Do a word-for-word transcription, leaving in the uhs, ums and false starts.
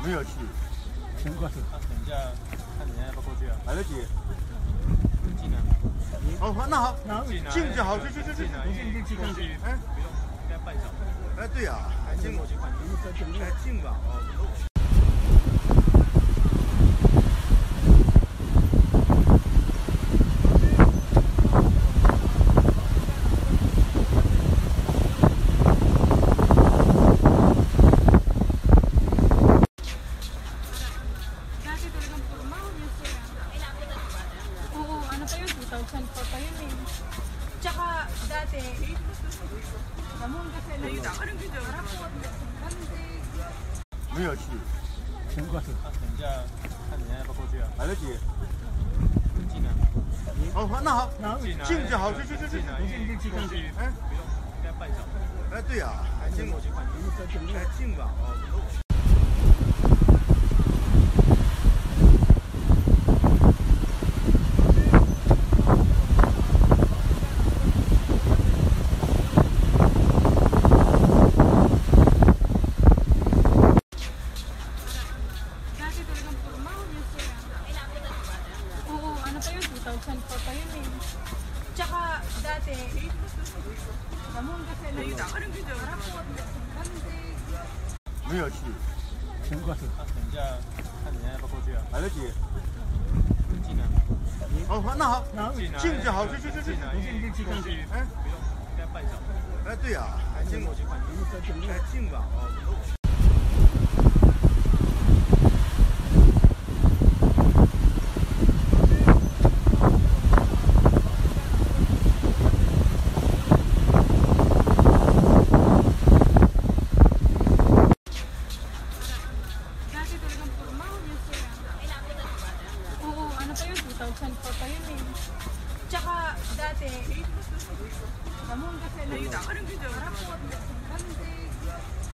没有去，全过去。 那等一下，看你现在要不要过去啊？ 来得及。 进来。 哦，那好， 进来。 进就好，去去去去， 进来。 进进过去，哎，不用，应该半小时。 哎，对呀， 还进过去看。 哎，进吧，哦。 two thousand four pa yun eh. Tsaka dati, namun kasi nag-rapot, bandig. 没有去，全过去。 那等一下，看你现在要不要过去啊？ 来得及。 进来。 哦，那好，进就好，去去去去， 进进去看。哎，不用，应该半小时。 哎，对呀， 还进过去看。 哎，进吧，哦。 two thousand four pa yun eh. Tsaka dati, namun kasi nag-rapot, bandig. 没有去，全过去。 那等一下，看你现在要不要过去啊？ 来得及。 进来。 哦，那好，进就好，去去去去， 进进去看。哎，不用，应该半小时。 哎，对呀， 还进过去看。 哎，进吧，哦。 two thousand four pa yun eh. Tsaka dati, namun kasi nag-rapot, bandig.